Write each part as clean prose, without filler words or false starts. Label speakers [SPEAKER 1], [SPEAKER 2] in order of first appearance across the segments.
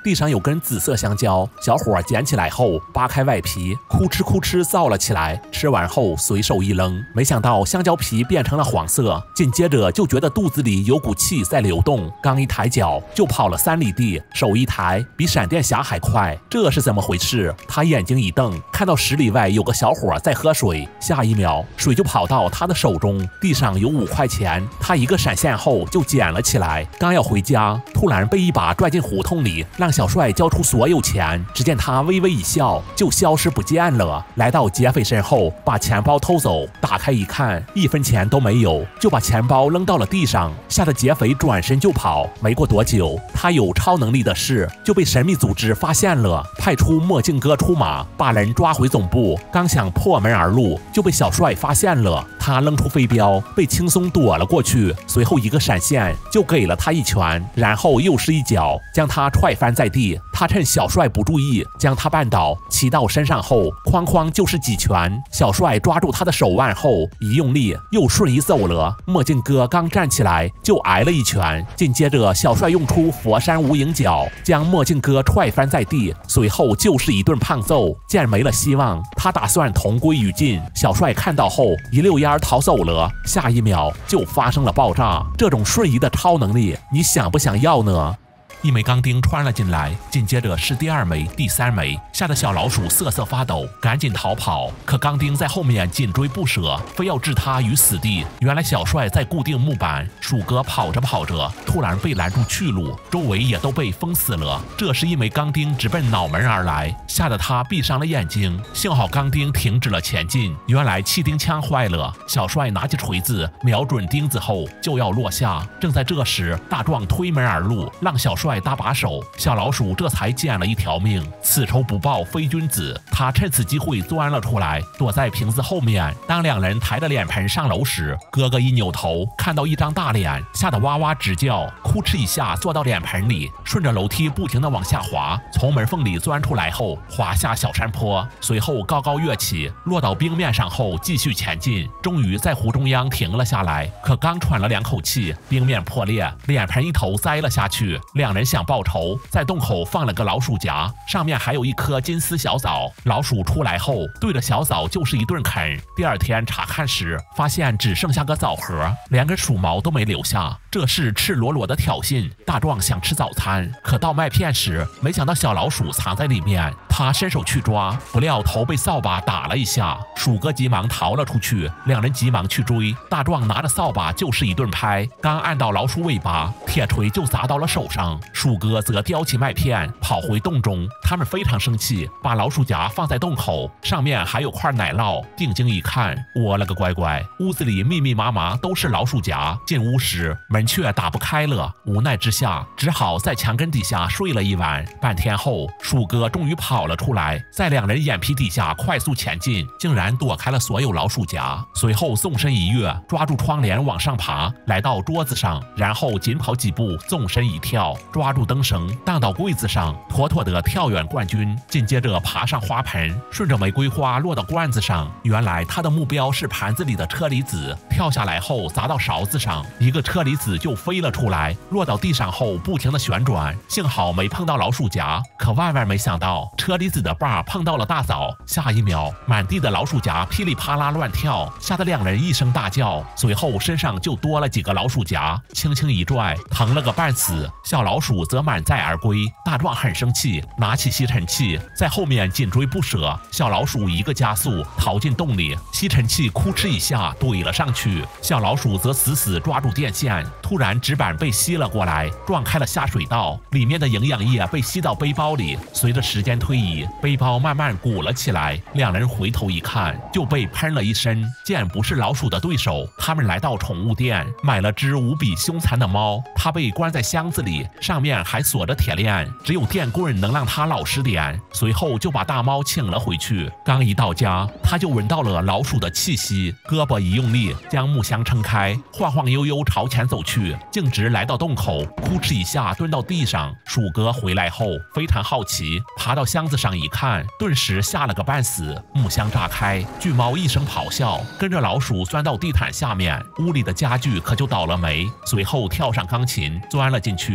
[SPEAKER 1] 地上有根紫色香蕉，小伙捡起来后扒开外皮，哭哧哭哧造了起来。吃完后随手一扔，没想到香蕉皮变成了黄色，紧接着就觉得肚子里有股气在流动，刚一抬脚就跑了3里地，手一抬比闪电侠还快，这是怎么回事？他眼睛一瞪，看到10里外有个小伙在喝水，下一秒水就跑到他的手中，地上有5块钱，他一个闪现后就捡了起来，刚要回家，突然被一把拽进胡同里，让小帅交出所有钱。只见他微微一笑，就消失不见了。来到劫匪身后，把钱包偷走，打开一看，1分钱都没有，就把钱包扔到了地上，吓得劫匪转身就跑。没过多久，他有超能力的事就被神秘组织发现了，派出墨镜哥出马，把人抓回总部。刚想破门而入，就被小帅发现了，他扔出飞镖，被轻松躲了过去。随后一个闪现就给了他一拳，然后又是一脚将他踹翻在地。他趁小帅不注意，将他绊倒，骑到身上后哐哐就是几拳。小帅抓住他的手腕后一用力，又瞬移走了。墨镜哥刚站起来就挨了一拳，紧接着小帅用出佛山无影脚，将墨镜哥踹翻在地，随后就是一顿胖揍。见没了希望，他打算同归于尽。小帅看到后一溜烟逃走了，下一秒就发生了爆炸。这种瞬移的超能力，你想不想要呢？1枚钢钉穿了进来，紧接着是第2枚、第3枚，吓得小老鼠瑟瑟发抖，赶紧逃跑。可钢钉在后面紧追不舍，非要置他于死地。原来小帅在固定木板，鼠哥跑着跑着，突然被拦住去路，周围也都被封死了。这时1枚钢钉直奔脑门而来，吓得他闭上了眼睛。幸好钢钉停止了前进，原来气钉枪坏了。小帅拿起锤子瞄准钉子后就要落下，正在这时，大壮推门而入，让小帅搭把手，小老鼠这才捡了一条命。此仇不报非君子，他趁此机会钻了出来，躲在瓶子后面。当2人抬着脸盆上楼时，哥哥一扭头看到一张大脸，吓得哇哇直叫，哭哧一下坐到脸盆里，顺着楼梯不停地往下滑，从门缝里钻出来后滑下小山坡，随后高高跃起，落到冰面上后继续前进，终于在湖中央停了下来。可刚喘了2口气，冰面破裂，脸盆一头栽了下去。2人想报仇，在洞口放了个老鼠夹，上面还有一颗金丝小枣。老鼠出来后对着小枣就是一顿啃。第2天查看时，发现只剩下个枣核，连根鼠毛都没留下，这是赤裸裸的挑衅。大壮想吃早餐，可倒麦片时，没想到小老鼠藏在里面，他伸手去抓，不料头被扫把打了一下，鼠哥急忙逃了出去。2人急忙去追，大壮拿着扫把就是一顿拍，刚按到老鼠尾巴，铁锤就砸到了手上。鼠哥则叼起麦片跑回洞中，他们非常生气，把老鼠夹放在洞口，上面还有块奶酪。定睛一看，我了个乖乖，屋子里密密麻麻都是老鼠夹。进屋时门却打不开了，无奈之下只好在墙根底下睡了一晚。半天后，鼠哥终于跑了出来，在2人眼皮底下快速前进，竟然躲开了所有老鼠夹。随后纵身一跃，抓住窗帘往上爬，来到桌子上，然后紧跑几步，纵身一跳，抓住灯绳荡到柜子上，妥妥的跳远冠军。紧接着爬上花盆，顺着玫瑰花落到罐子上。原来他的目标是盘子里的车厘子，跳下来后砸到勺子上，一个车厘子就飞了出来，落到地上后不停的旋转，幸好没碰到老鼠夹。可万万没想到，车厘子的把碰到了大枣，下一秒满地的老鼠夹噼里啪啦乱跳，吓得2人一声大叫，随后身上就多了几个老鼠夹，轻轻一拽，疼了个半死。小老鼠则满载而归。大壮很生气，拿起吸尘器在后面紧追不舍。小老鼠一个加速逃进洞里，吸尘器哭哧一下怼了上去，小老鼠则死死抓住电线。突然纸板被吸了过来，撞开了下水道，里面的营养液被吸到背包里。随着时间推移，背包慢慢鼓了起来。2人回头一看，就被喷了一身。见不是老鼠的对手，他们来到宠物店，买了只无比凶残的猫。它被关在箱子里，上面还锁着铁链，只有电棍能让它老实点。随后就把大猫请了回去。刚一到家，他就闻到了老鼠的气息，胳膊一用力，将木箱撑开，晃晃悠悠朝前走去，径直来到洞口，哭哧一下蹲到地上。鼠哥回来后非常好奇，爬到箱子上一看，顿时吓了个半死。木箱炸开，巨猫一声咆哮，跟着老鼠钻到地毯下面，屋里的家具可就倒了霉。随后跳上钢琴钻了进去，在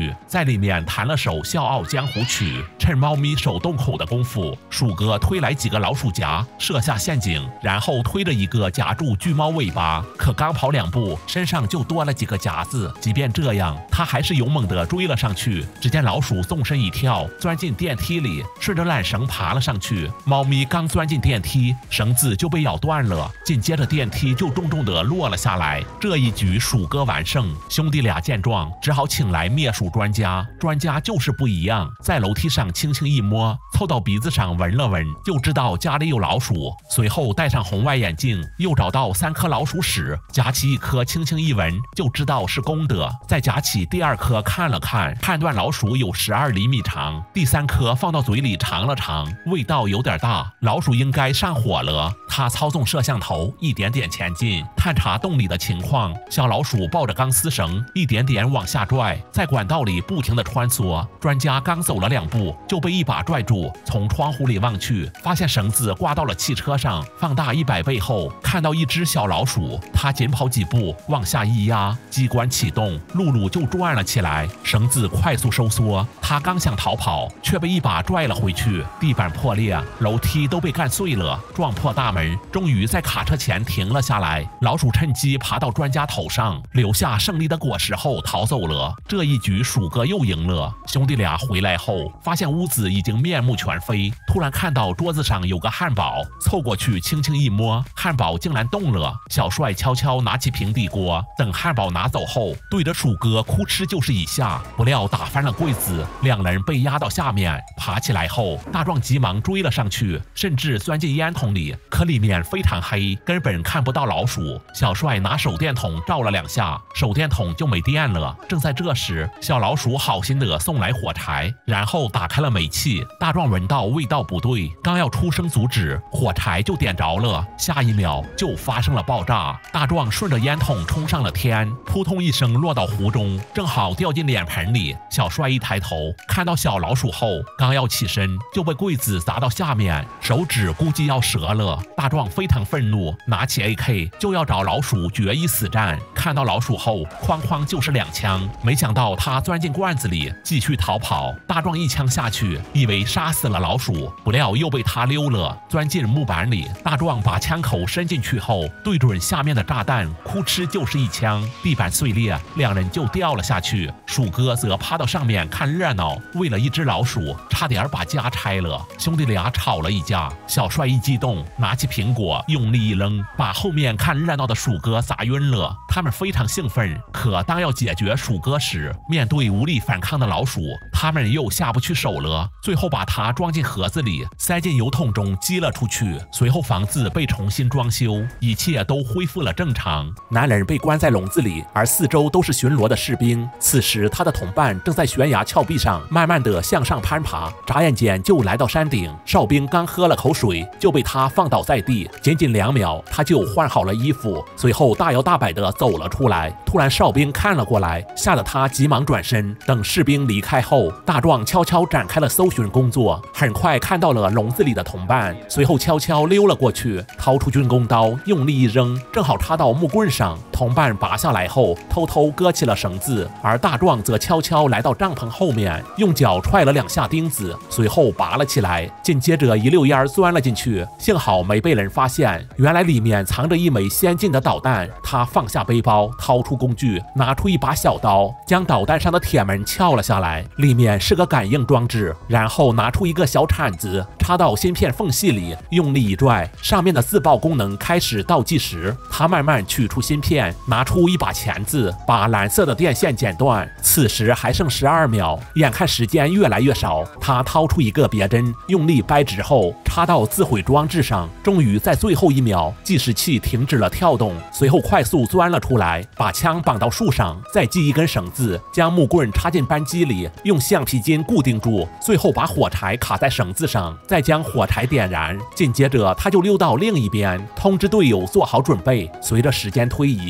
[SPEAKER 1] 里面弹了首《笑傲江湖曲》，趁猫咪手洞口的功夫，鼠哥推来几个老鼠夹，设下陷阱，然后推着一个夹住巨猫尾巴，可刚跑2步，身上就多了几个夹子。即便这样，他还是勇猛地追了上去。只见老鼠纵身一跳，钻进电梯里，顺着缆绳爬了上去。猫咪刚钻进电梯，绳子就被咬断了，紧接着电梯就重重地落了下来。这一局鼠哥完胜。兄弟俩见状，只好请来灭鼠专家。专家就是不一样，在楼梯上轻轻一摸，凑到鼻子上闻了闻，就知道家里有老鼠。随后戴上红外眼镜，又找到3颗老鼠屎，夹起1颗轻轻一闻，就知道是公的。再夹起第2颗看了看，判断老鼠有12厘米长。第3颗放到嘴里尝了尝，味道有点大，老鼠应该上火了。他操纵摄像头一点点前进，探查洞里的情况。小老鼠抱着钢丝绳一点点往下拽，在管道里不停地穿梭。专家刚走了2步，就被一把拽住，从窗户里望去，发现绳子挂到了汽车上。放大100倍后，看到一只小老鼠，他紧跑几步，往下一压，机关启动，露露就转了起来，绳子快速收缩。他刚想逃跑，却被一把拽了回去，地板破裂，楼梯都被干碎了，撞破大门，终于在卡车前停了下来。老鼠趁机爬到专家头上，留下胜利的果实后逃走了。这一局鼠哥又赢了。兄弟俩回来后，发现屋子已经面目全非，突然看到桌子上有个汉堡，凑过去轻轻一摸，汉堡竟然动了。小帅悄悄拿起平底锅，等汉堡拿走后，对着鼠哥哭哧就是一下，不料打翻了柜子，2人被压到下面。爬起来后，大壮急忙追了上去，甚至钻进烟筒里，可里面非常黑，根本看不到老鼠。小帅拿手电筒照了2下，手电筒就没电了。正在这时，小老鼠好心地送来火柴，然后打开了煤气。大壮闻到味道不对，刚要出声阻止，火柴就点着了，下一秒就发生了爆炸。大壮顺着烟筒冲上了天，扑通一声落到湖中，正好掉进脸盆里。小帅一抬头，看到小老鼠后，刚要起身，就被柜子砸到下面，手指估计要折了。大壮非常愤怒，拿起 AK 就要找老鼠决一死战。看到老鼠后，哐哐就是2枪，没想到他钻进罐子里继续逃跑。大壮1枪下去，以为杀死了老鼠，不料又被他溜了，钻进木板里。大壮把枪口伸进去后，对准下面的炸弹，哭哧就是1枪，地板碎裂，2人就掉了下去。鼠哥则趴到上面看热闹，为了1只老鼠，差点把家拆了。兄弟俩吵了一架，小帅一激动，拿起苹果用力一扔，把后面看热闹的鼠哥砸晕了。他们非常兴奋，可当要解决鼠哥时，面对无力反抗的老鼠，他们又下不去手了。最后把它装进盒子里，塞进油桶中寄了出去。随后房子被重新装修，一切都恢复了正常。男人被关在笼子里，而四周都是巡逻的士兵。此时他的同伴正在悬崖峭壁上慢慢地向上攀爬，眨眼间就来到山顶。哨兵刚喝了口水，就被他放倒在地，仅仅2秒，他就换好了衣服，随后大摇大摆地走了出来。突然哨兵看了过来，吓得他急忙转身。等士兵离开后，大壮悄悄展开了搜寻工作，很快看到了笼子里的同伴，随后悄悄溜了过去，掏出军工刀，用力一扔，正好插到木棍上。同伴拔下来后，偷偷割起了绳子，而大壮则悄悄来到帐篷后面，用脚踹了2下钉子，随后拔了起来，紧接着一溜烟钻了进去，幸好没被人发现。原来里面藏着一枚先进的导弹。他放下背包，掏出工具，拿出一把小刀，将导弹上的铁门撬了下来，里面是个感应装置，然后拿出一个小铲子，插到芯片缝隙里，用力一拽，上面的自爆功能开始倒计时。他慢慢取出芯片，拿出一把钳子，把蓝色的电线剪断。此时还剩12秒，眼看时间越来越少，他掏出一个别针，用力掰直后插到自毁装置上，终于在最后1秒，计时器停止了跳动，随后快速钻了出来，把枪绑到树上，再系一根绳子，将木棍插进扳机里，用橡皮筋固定住，最后把火柴卡在绳子上，再将火柴点燃。紧接着他就溜到另一边，通知队友做好准备。随着时间推移，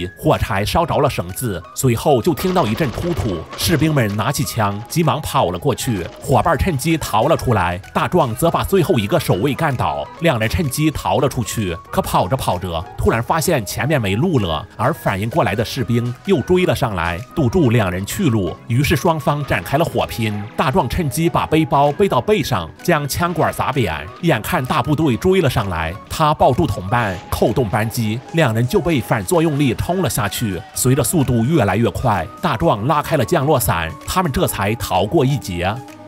[SPEAKER 1] 火柴烧着了绳子，随后就听到一阵突突，士兵们拿起枪，急忙跑了过去，伙伴趁机逃了出来，大壮则把最后一个守卫干倒，两人趁机逃了出去。可跑着跑着，突然发现前面没路了，而反应过来的士兵又追了上来，堵住两人去路，于是双方展开了火拼。大壮趁机把背包背到背上，将枪管砸扁，眼看大部队追了上来，他抱住同伴，扣动扳机，两人就被反作用力冲了下去。随着速度越来越快，大壮拉开了降落伞，他们这才逃过一劫。